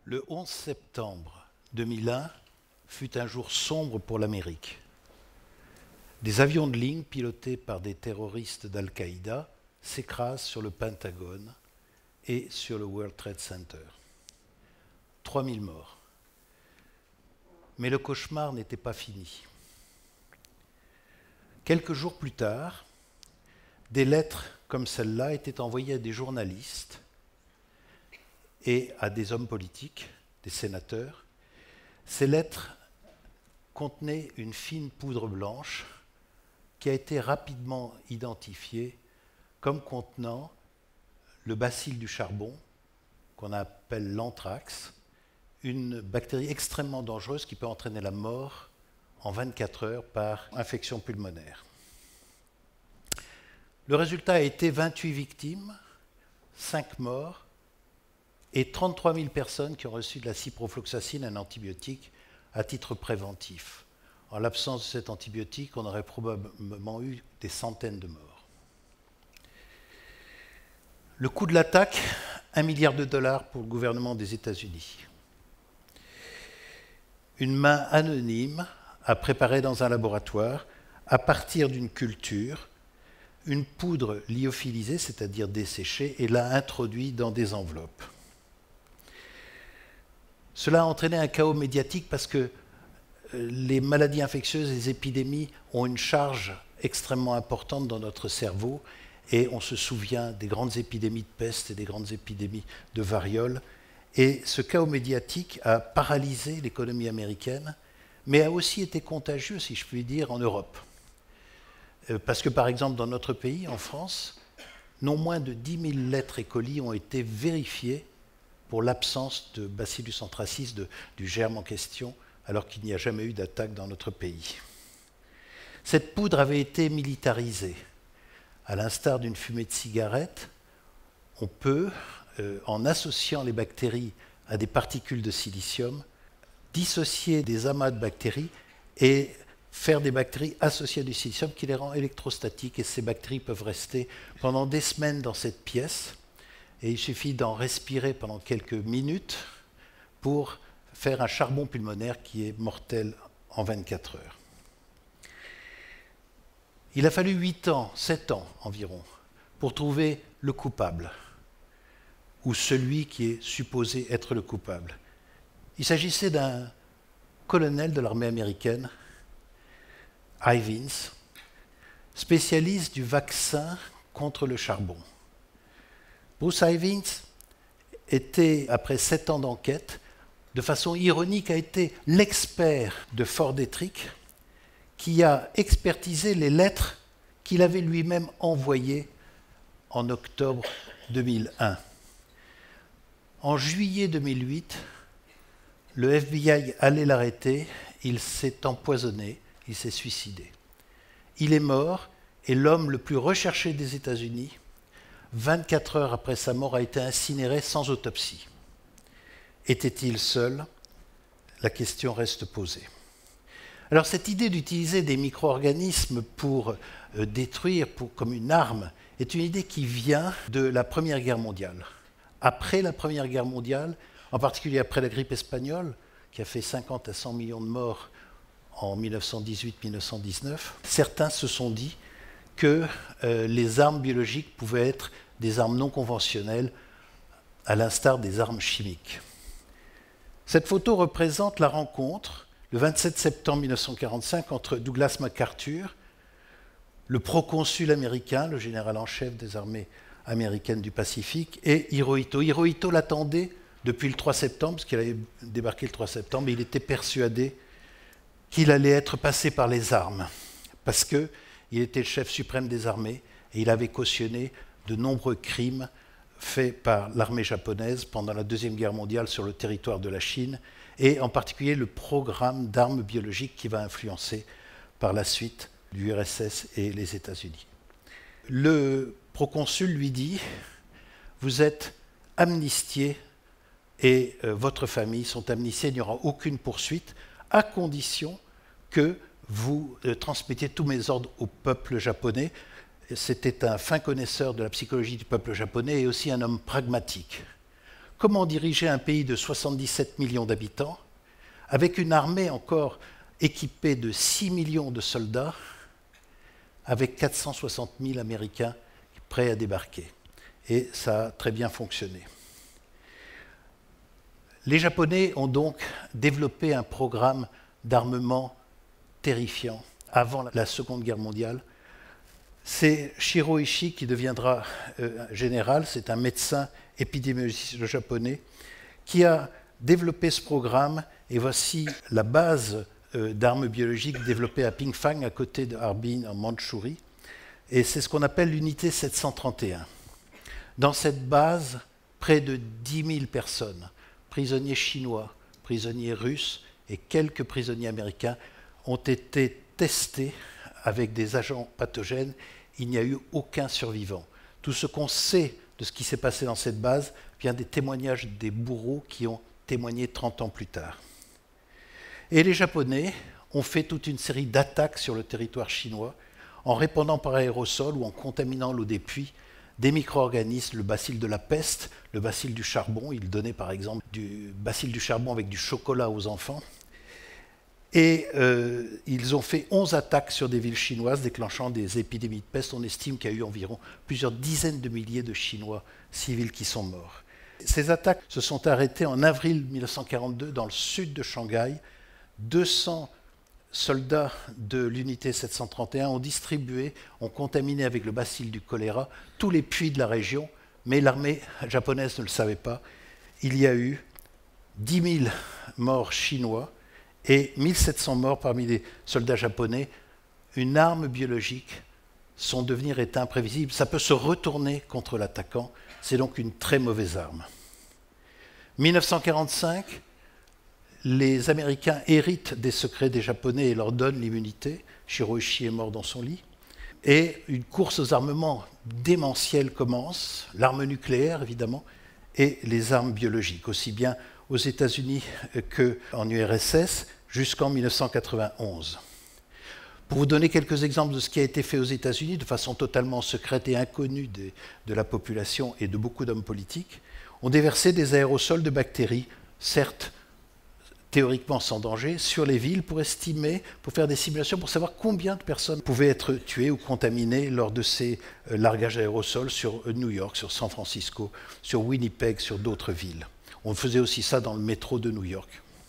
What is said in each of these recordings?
Le 11 septembre 2001 fut un jour sombre pour l'Amérique. Des avions de ligne pilotés par des terroristes d'Al-Qaïda s'écrasent sur le Pentagone et sur le World Trade Center. 3000 morts. Mais le cauchemar n'était pas fini. Quelques jours plus tard, des lettres comme celle-là étaient envoyées à des journalistes et à des hommes politiques, des sénateurs. Ces lettres contenaient une fine poudre blanche qui a été rapidement identifiée comme contenant le bacille du charbon, qu'on appelle l'anthrax, une bactérie extrêmement dangereuse qui peut entraîner la mort en 24 heures par infection pulmonaire. Le résultat a été 28 victimes, 5 morts et 33 000 personnes qui ont reçu de la ciprofloxacine, un antibiotique, à titre préventif. En l'absence de cet antibiotique, on aurait probablement eu des centaines de morts. Le coût de l'attaque, $1 milliard pour le gouvernement des États-Unis. Une main anonyme a préparé dans un laboratoire, à partir d'une culture, une poudre lyophilisée, c'est-à-dire desséchée, et l'a introduite dans des enveloppes. Cela a entraîné un chaos médiatique parce que les maladies infectieuses, les épidémies ont une charge extrêmement importante dans notre cerveau et on se souvient des grandes épidémies de peste et des grandes épidémies de variole. Et ce chaos médiatique a paralysé l'économie américaine, mais a aussi été contagieux, si je puis dire, en Europe. Parce que, par exemple, dans notre pays, en France, non moins de 10 000 lettres et colis ont été vérifiés pour l'absence de Bacillus anthracis, du germe en question, alors qu'il n'y a jamais eu d'attaque dans notre pays. Cette poudre avait été militarisée. À l'instar d'une fumée de cigarette, on peut, en associant les bactéries à des particules de silicium, dissocier des amas de bactéries et faire des bactéries associées à du silicium qui les rend électrostatiques. Et ces bactéries peuvent rester pendant des semaines dans cette pièce. Et il suffit d'en respirer pendant quelques minutes pour faire un charbon pulmonaire qui est mortel en 24 heures. Il a fallu 8 ans, 7 ans environ, pour trouver le coupable, ou celui qui est supposé être le coupable. Il s'agissait d'un colonel de l'armée américaine, Ivins, spécialiste du vaccin contre le charbon. Bruce Ivins était, après 7 ans d'enquête, de façon ironique, a été l'expert de Fort Detrick qui a expertisé les lettres qu'il avait lui-même envoyées en octobre 2001. En juillet 2008, le FBI allait l'arrêter, il s'est empoisonné, il s'est suicidé. Il est mort et l'homme le plus recherché des États-Unis, 24 heures après sa mort, a été incinéré sans autopsie. Était-il seul? La question reste posée. Alors cette idée d'utiliser des micro-organismes pour détruire, comme une arme, est une idée qui vient de la Première Guerre mondiale. Après la Première Guerre mondiale, en particulier après la grippe espagnole, qui a fait 50 à 100 millions de morts en 1918-1919, certains se sont dit que les armes biologiques pouvaient être des armes non conventionnelles, à l'instar des armes chimiques. Cette photo représente la rencontre, le 27 septembre 1945, entre Douglas MacArthur, le proconsul américain, le général en chef des armées américaines du Pacifique, et Hirohito. Hirohito l'attendait depuis le 3 septembre, parce qu'il avait débarqué le 3 septembre, et il était persuadé qu'il allait être passé par les armes, parce qu'il était le chef suprême des armées, et il avait cautionné de nombreux crimes faits par l'armée japonaise pendant la Deuxième Guerre mondiale sur le territoire de la Chine, et en particulier le programme d'armes biologiques qui va influencer par la suite l'URSS et les États-Unis. Le proconsul lui dit « Vous êtes amnistié et votre famille sont amnistiées, il n'y aura aucune poursuite, à condition que vous transmettiez tous mes ordres au peuple japonais. » C'était un fin connaisseur de la psychologie du peuple japonais et aussi un homme pragmatique. comment diriger un pays de 77 millions d'habitants, avec une armée encore équipée de 6 millions de soldats, avec 460 000 Américains prêts à débarquer. Et ça a très bien fonctionné. Les Japonais ont donc développé un programme d'armement terrifiant avant la Seconde Guerre mondiale. C'est Shiro Ishii qui deviendra général, c'est un médecin épidémiologiste japonais, qui a développé ce programme, et voici la base d'armes biologiques développée à Pingfang, à côté de Harbin, en Mandchourie, et c'est ce qu'on appelle l'unité 731. Dans cette base, près de 10 000 personnes, prisonniers chinois, prisonniers russes et quelques prisonniers américains, ont été testés avec des agents pathogènes. Il n'y a eu aucun survivant. Tout ce qu'on sait de ce qui s'est passé dans cette base vient des témoignages des bourreaux qui ont témoigné 30 ans plus tard. Et les Japonais ont fait toute une série d'attaques sur le territoire chinois en répandant par aérosol ou en contaminant l'eau des puits des micro-organismes, le bacille de la peste, le bacille du charbon. Ils donnaient par exemple du bacille du charbon avec du chocolat aux enfants. Et ils ont fait 11 attaques sur des villes chinoises, déclenchant des épidémies de peste. On estime qu'il y a eu environ plusieurs dizaines de milliers de Chinois civils qui sont morts. Ces attaques se sont arrêtées en avril 1942 dans le sud de Shanghai. 200 soldats de l'unité 731 ont contaminé avec le bacille du choléra tous les puits de la région, mais l'armée japonaise ne le savait pas. Il y a eu 10 000 morts chinois et 1700 morts parmi les soldats japonais. Une arme biologique, son devenir est imprévisible, ça peut se retourner contre l'attaquant, c'est donc une très mauvaise arme. 1945, les Américains héritent des secrets des Japonais et leur donnent l'immunité. Shiro Ishii est mort dans son lit. Et une course aux armements démentiels commence, l'arme nucléaire évidemment, et les armes biologiques, aussi bien aux États-Unis qu'en URSS, jusqu'en 1991. Pour vous donner quelques exemples de ce qui a été fait aux États-Unis, de façon totalement secrète et inconnue de la population et de beaucoup d'hommes politiques, on déversait des aérosols de bactéries, certes théoriquement sans danger, sur les villes pour estimer, pour faire des simulations, pour savoir combien de personnes pouvaient être tuées ou contaminées lors de ces largages d'aérosols sur New York, sur San Francisco, sur Winnipeg, sur d'autres villes. On faisait aussi ça dans le métro de New York.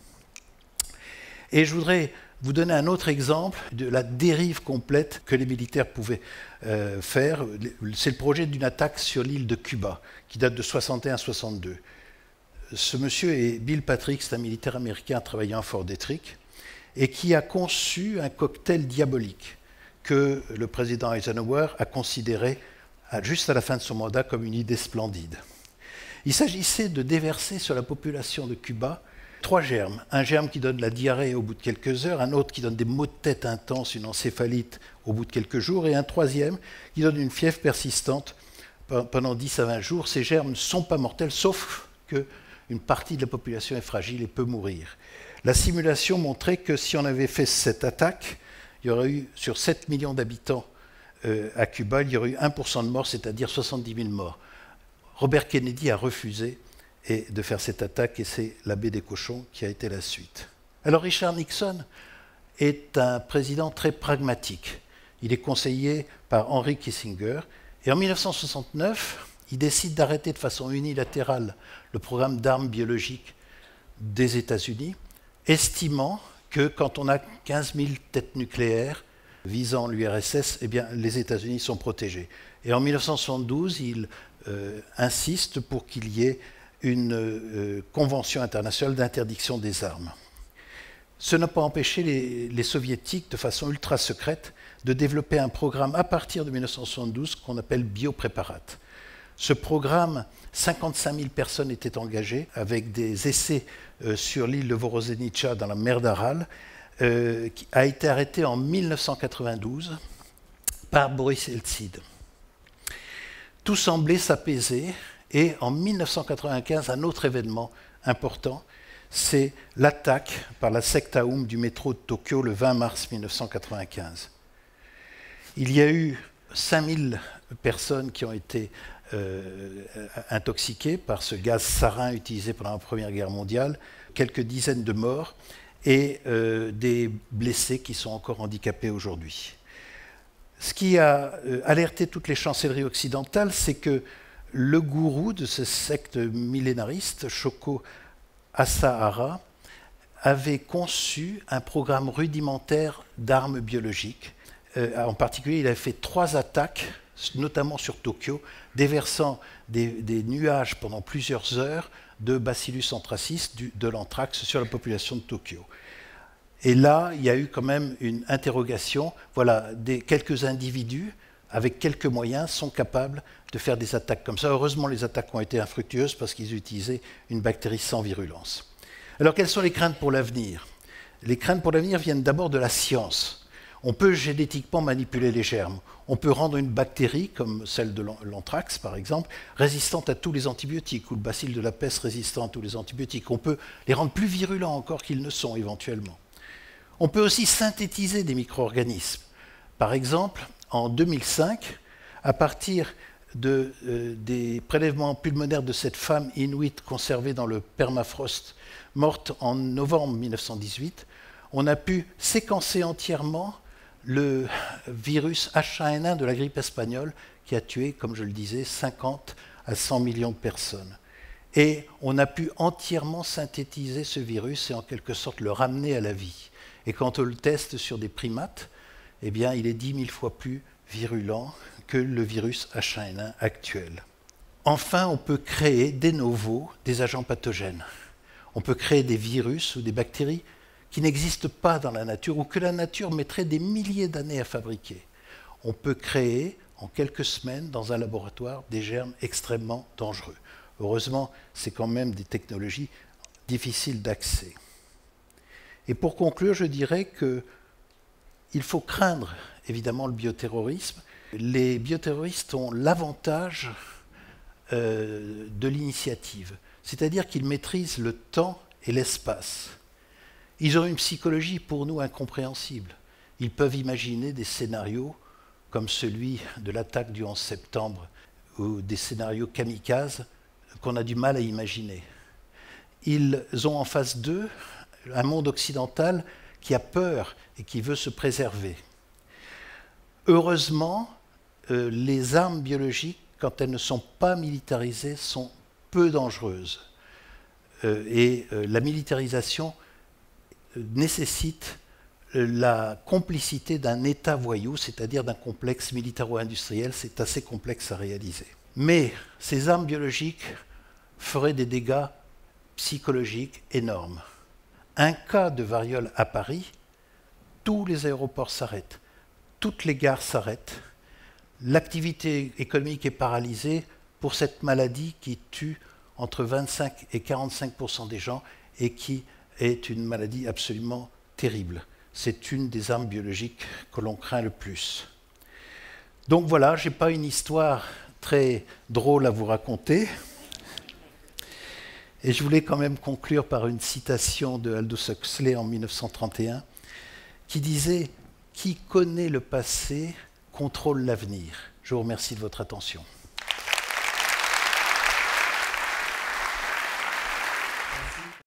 Et je voudrais vous donner un autre exemple de la dérive complète que les militaires pouvaient faire. C'est le projet d'une attaque sur l'île de Cuba, qui date de 61-62. Ce monsieur est Bill Patrick, c'est un militaire américain travaillant à Fort Detrick, et qui a conçu un cocktail diabolique que le président Eisenhower a considéré, juste à la fin de son mandat, comme une idée splendide. Il s'agissait de déverser sur la population de Cuba 3 germes. Un germe qui donne la diarrhée au bout de quelques heures, un autre qui donne des maux de tête intenses, une encéphalite au bout de quelques jours, et un troisième qui donne une fièvre persistante pendant 10 à 20 jours. Ces germes ne sont pas mortels, sauf qu'une partie de la population est fragile et peut mourir. La simulation montrait que si on avait fait cette attaque, il y aurait eu, sur 7 millions d'habitants à Cuba, il y aurait eu 1% de morts, c'est-à-dire 70 000 morts. Robert Kennedy a refusé de faire cette attaque, et c'est la baie des cochons qui a été la suite. Alors Richard Nixon est un président très pragmatique. Il est conseillé par Henry Kissinger, et en 1969, il décide d'arrêter de façon unilatérale le programme d'armes biologiques des États-Unis, estimant que quand on a 15 000 têtes nucléaires visant l'URSS, eh bien, les États-Unis sont protégés. Et en 1972, il insiste pour qu'il y ait une convention internationale d'interdiction des armes. Ce n'a pas empêché les soviétiques, de façon ultra secrète, de développer un programme à partir de 1972 qu'on appelle Biopréparate. Ce programme, 55 000 personnes étaient engagées avec des essais sur l'île de Vorozenica dans la mer d'Aral, qui a été arrêté en 1992 par Boris Eltsine. Tout semblait s'apaiser, et en 1995, un autre événement important, c'est l'attaque par la secte Aum du métro de Tokyo le 20 mars 1995. Il y a eu 5000 personnes qui ont été intoxiqués par ce gaz sarin utilisé pendant la Première Guerre mondiale, quelques dizaines de morts et des blessés qui sont encore handicapés aujourd'hui. Ce qui a alerté toutes les chancelleries occidentales, c'est que le gourou de ce secte millénariste, Shoko Asahara, avait conçu un programme rudimentaire d'armes biologiques. En particulier, il avait fait 3 attaques, notamment sur Tokyo, déversant des nuages pendant plusieurs heures de Bacillus anthracis, de l'anthrax, sur la population de Tokyo. Et là, il y a eu quand même une interrogation. Voilà, quelques individus, avec quelques moyens, sont capables de faire des attaques comme ça. Heureusement, les attaques ont été infructueuses parce qu'ils utilisaient une bactérie sans virulence. Alors, quelles sont les craintes pour l'avenir? Les craintes pour l'avenir viennent d'abord de la science. On peut génétiquement manipuler les germes. On peut rendre une bactérie, comme celle de l'anthrax par exemple, résistante à tous les antibiotiques, ou le bacille de la peste résistant à tous les antibiotiques. On peut les rendre plus virulents encore qu'ils ne sont éventuellement. On peut aussi synthétiser des micro-organismes. Par exemple, en 2005, à partir des prélèvements pulmonaires de cette femme inuite conservée dans le permafrost, morte en novembre 1918, on a pu séquencer entièrement le virus H1N1 de la grippe espagnole qui a tué, comme je le disais, 50 à 100 millions de personnes. Et on a pu entièrement synthétiser ce virus et en quelque sorte le ramener à la vie. Et quand on le teste sur des primates, eh bien, il est 10 000 fois plus virulent que le virus H1N1 actuel. Enfin, on peut créer de novo des agents pathogènes. On peut créer des virus ou des bactéries qui n'existent pas dans la nature ou que la nature mettrait des milliers d'années à fabriquer. On peut créer en quelques semaines dans un laboratoire des germes extrêmement dangereux. Heureusement, c'est quand même des technologies difficiles d'accès. Et pour conclure, je dirais qu'il faut craindre évidemment le bioterrorisme. Les bioterroristes ont l'avantage de l'initiative, c'est-à-dire qu'ils maîtrisent le temps et l'espace. Ils ont une psychologie pour nous incompréhensible. Ils peuvent imaginer des scénarios comme celui de l'attaque du 11 septembre ou des scénarios kamikazes qu'on a du mal à imaginer. Ils ont en face d'eux un monde occidental qui a peur et qui veut se préserver. Heureusement, les armes biologiques, quand elles ne sont pas militarisées, sont peu dangereuses. La militarisation nécessite la complicité d'un État voyou, c'est-à-dire d'un complexe militaro-industriel. C'est assez complexe à réaliser. Mais ces armes biologiques feraient des dégâts psychologiques énormes. Un cas de variole à Paris, tous les aéroports s'arrêtent, toutes les gares s'arrêtent, l'activité économique est paralysée pour cette maladie qui tue entre 25 et 45% des gens et qui est une maladie absolument terrible. C'est une des armes biologiques que l'on craint le plus. Donc voilà, je n'ai pas une histoire très drôle à vous raconter. Et je voulais quand même conclure par une citation de Aldous Huxley en 1931 qui disait « Qui connaît le passé contrôle l'avenir ». Je vous remercie de votre attention.